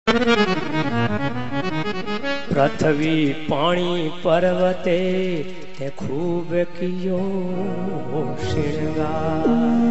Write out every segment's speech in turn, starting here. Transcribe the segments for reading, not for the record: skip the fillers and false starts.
पृथ्वी पानी पर्वते ते खूब कियो श्रृंगार।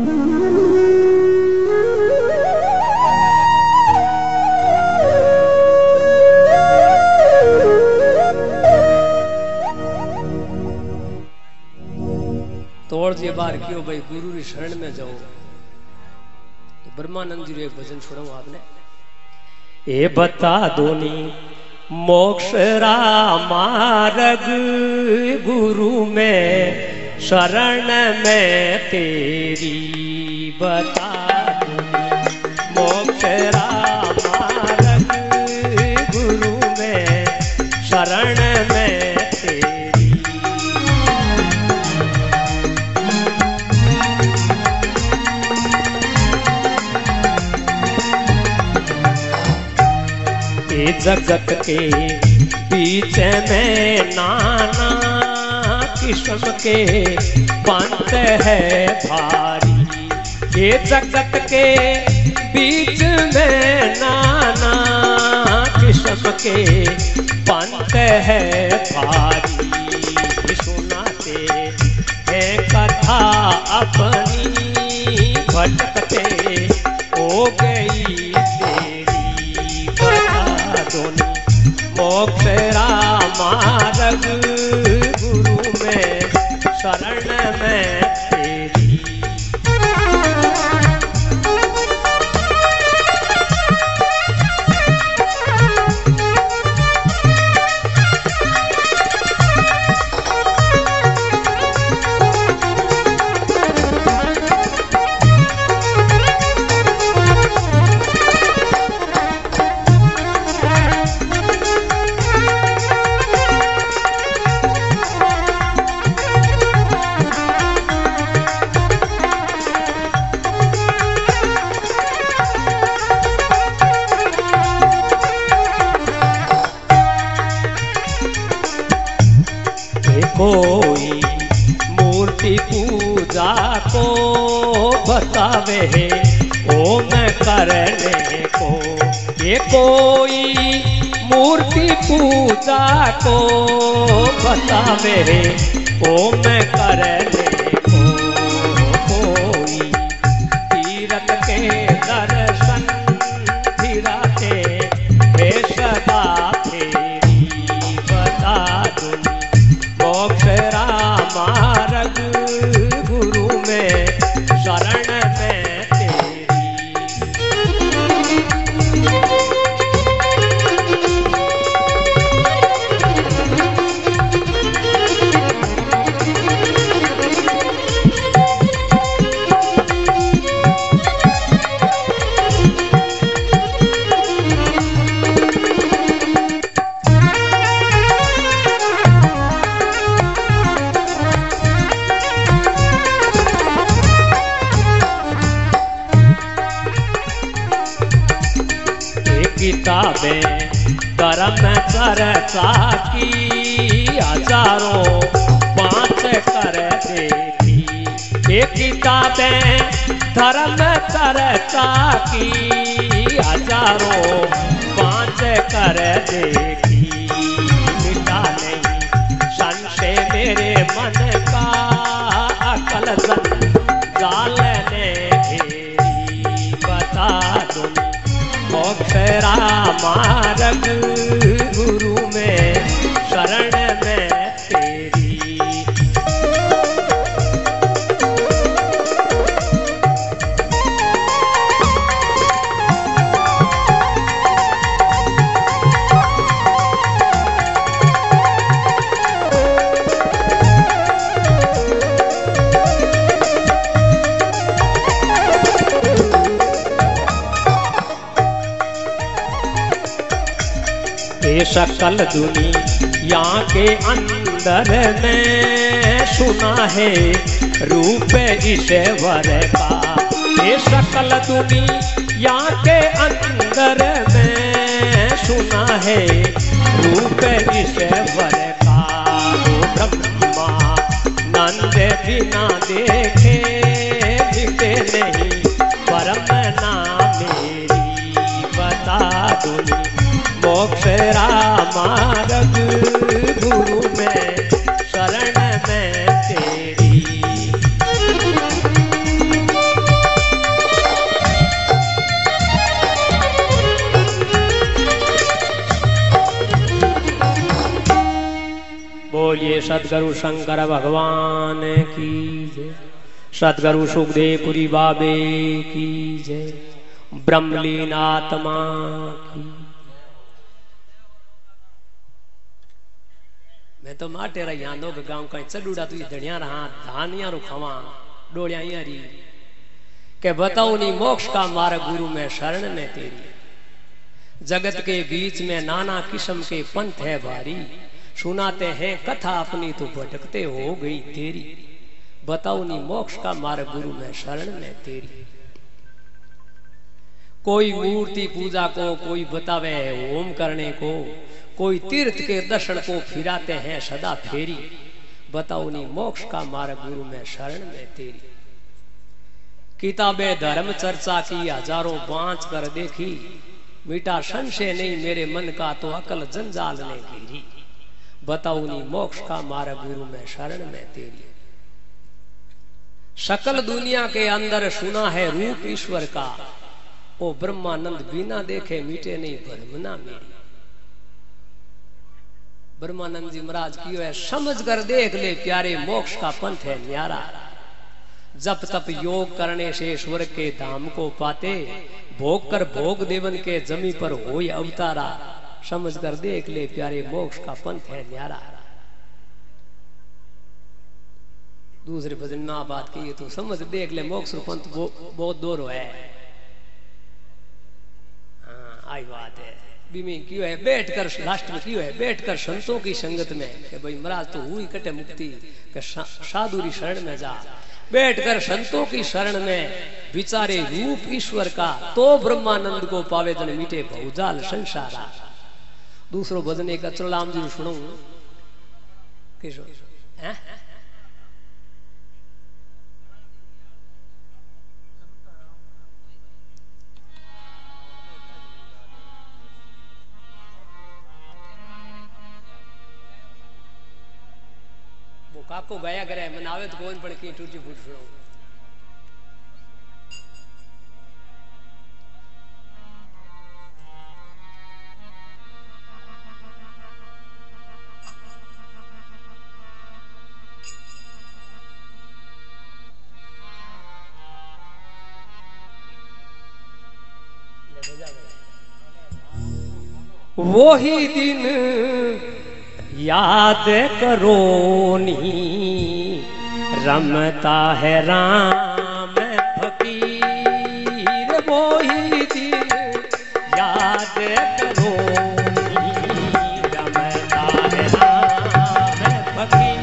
तोड़ जे बार क्यों भाई गुरु री शरण में जाओ। तो ब्रह्मानंद जी एक भजन सुनाऊं आपने। ए बता दोनी मोक्ष रा मार्ग गुरु में शरण में तेरी। बता दोनी मोक्ष रा मार्ग गुरु में शरण में तेरी। जगत के बीच में नाना किस्म के पंथ है भारी। ये जगत के बीच में नाना किस्म के पंथ है भारी। सुनाते हैं कथा अपनी भटकते हो गई मोक्ष रा मार्ग गुरु में शरण में तेरी। कोई मूर्ति पूजा को बतावे ओम करने को। ये कोई मूर्ति पूजा को बतावे ओम करने को। कोई तीरथ के दर्शन फिराते हे सदा फेरी। बता दूं मोक्ष रा मार्ग गुरु में शरण में तेरी। किताबें कर्म चर्चा की हजारों पांच कर देखी। ये किताबें धर्म चर्चा की हजारों पांच कर देखी। मिटा नहीं संशय मेरे मन का अकल जाल ने घेरी। बता दूं मोक्ष रा मार्ग गुरु में शरण में तेरी। सकल दुनिया के अंदर में सुना है रूप ईश्वर का। ये सकल दुनिया के अंदर में सुना है रूप ईश्वर का। वो ब्रह्मा नंद बिना देखे दिखे नहीं परम ना मेरी। बता दूं मोक्ष मार्ग गुरु में शरण में तेरी। बोलिए सदगुरु शंकर भगवान की जय, सदगुरु सुखदेवपुरी बाबे की जय, ब्रह्मलीन आत्मा की। मैं तो माटे रही आंदो के गांव कहीं चलूड़ा तू धनिया रहा धानिया रू खावा डोलिया री के बताओ नी मोक्ष का मार्ग गुरु में शरण में तेरी। जगत के बीच में नाना किस्म के पंथ है भारी, सुनाते हैं कथा अपनी तो भटकते हो गई तेरी। बताओ नी मोक्ष का मार्ग गुरु में शरण में तेरी। कोई मूर्ति पूजा को, कोई बतावे ओम करने को, कोई तीर्थ के दर्शन को फिराते हैं सदा फेरी। बताओ नी मोक्ष का मार्ग गुरु में शरण में तेरी। किताबें धर्म चर्चा की हजारों बांच कर देखी, मिटा संशय नहीं मेरे मन का तो अकल जंजाल ने घेरी। बताओ नी मोक्ष का मार्ग गुरु में शरण में तेरी। सकल दुनिया के अंदर सुना है रूप ईश्वर का, ओ ब्रह्मानंद बिना देखे मीटे नहीं भ्रमना मेरी। ब्रह्मानंद जी महाराज की है समझ कर देख ले प्यारे, मोक्ष का पंथ है न्यारा। जप तप योग करने से स्वर्ग के धाम को पाते, भोग कर भोग देवन के जमी पर होय अवतारा। समझ कर देख ले प्यारे, मोक्ष का पंथ है न्यारा। दूसरे भजन में बात की तो समझ देख ले, मोक्ष पंथ बहुत दूर है। हाँ आई बात है। बीमी क्यों है बैठ कर लास्ट में क्यों है बैठ कर संतों की संगत में कि भाई महाराज तो हुई कटे मुक्ति के साधुरी शरण में जा। बैठ कर संतों की शरण में विचारे रूप ईश्वर का, तो ब्रह्मानंद को पावे जन मीठे भौजाल संसारा। दूसरो भजन एक अचरलाम जी सुनो किशो हैं वो काको गाया करे मनावे तो कौन पड़ की टूटी फूट सुनो। वो ही दिन याद करो नी, रमता है राम फकीर। वो ही दिन याद करो नी, रमता है राम फकीर।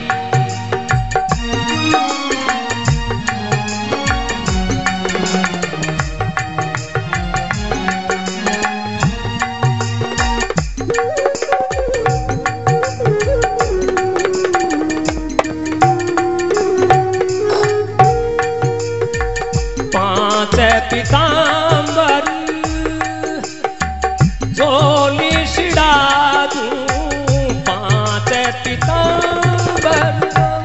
पीतांबर झोली छिड़ा दूं, 5 पीतांबर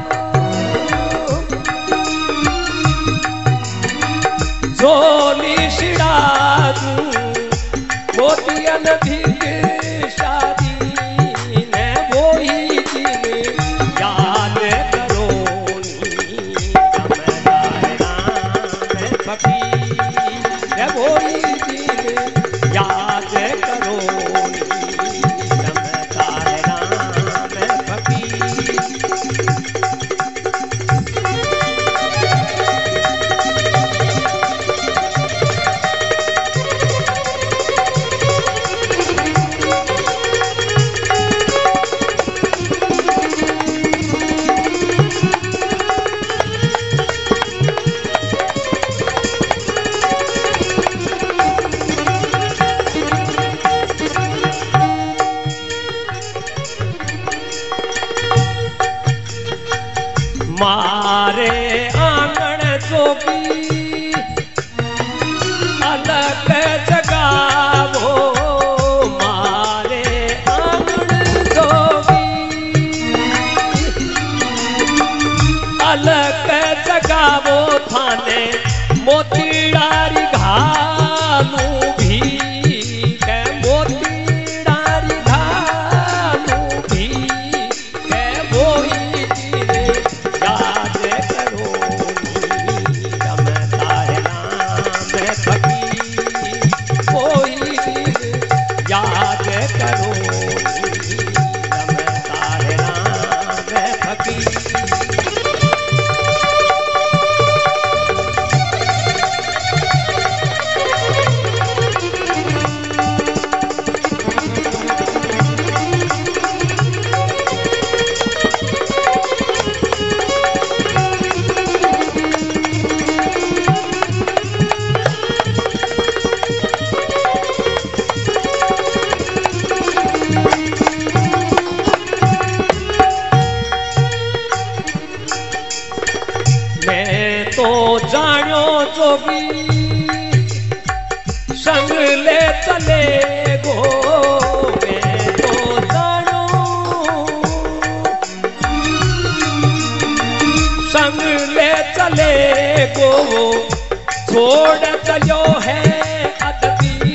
झोली छिड़ा दूं, मोतियन भीग शादी ने। वो ही दिन याद करो नी, रमता है राम फकीर। वो ही दिन याद करो नी, रमता है राम फकीर। मारे आंगन जोगी अलग जगावो, मारे जोगी संग ले चले गो मैं तो जानो संग ले चले गो छोड़ चलो है अदबी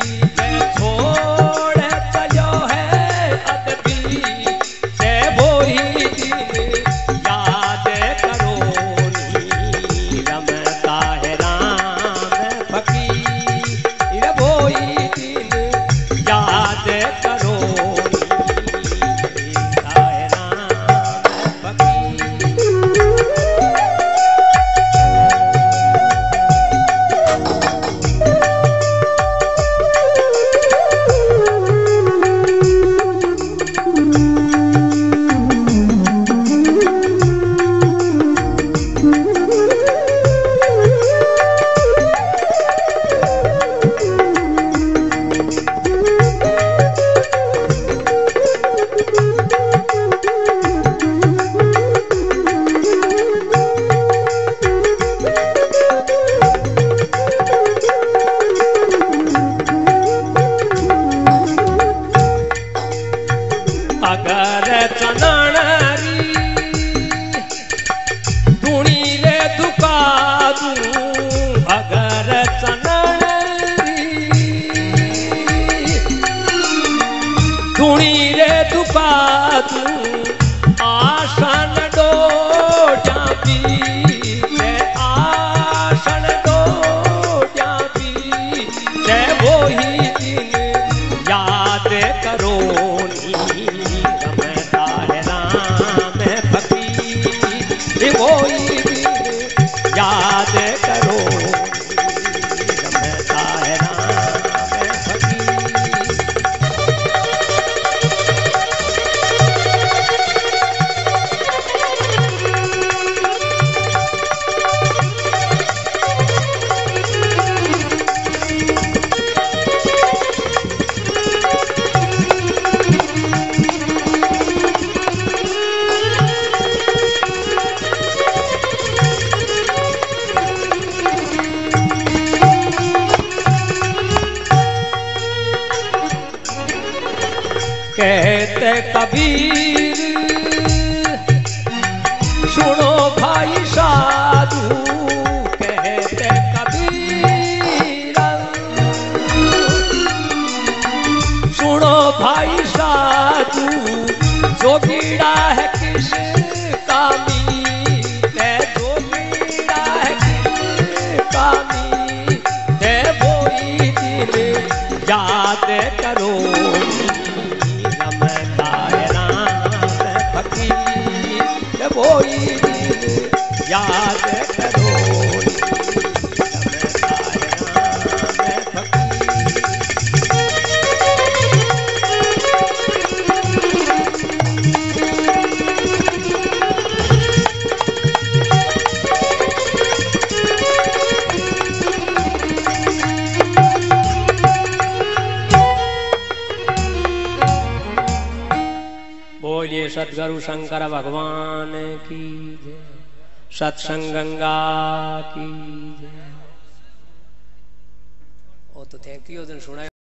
छोड़ चलो है अदबी से वो ही दिन याद करो नी रमता है राम फकीर वो ही दिन याद करो नी रमता है राम फकीर। अगर चनरी धुनी रे दुका दूं अगर चनरी धुनी रे दुका दूं आसन डो जापी आसन डो जापी वो ही दिन याद करो याद करो रमता है राम फकीर। कहते कबीर सुनो भाई साधु कहते कबीर सुनो भाई साधु जोगीड़ा है किस कामी जोगीड़ा है किस कामी वो ही दिन याद करो वो ही दिन याद करो बोलिए सतगुरु शंकर भगवान की जय, सत्संग गंगा की जय। ओ तो थैंक यू दिन सुना।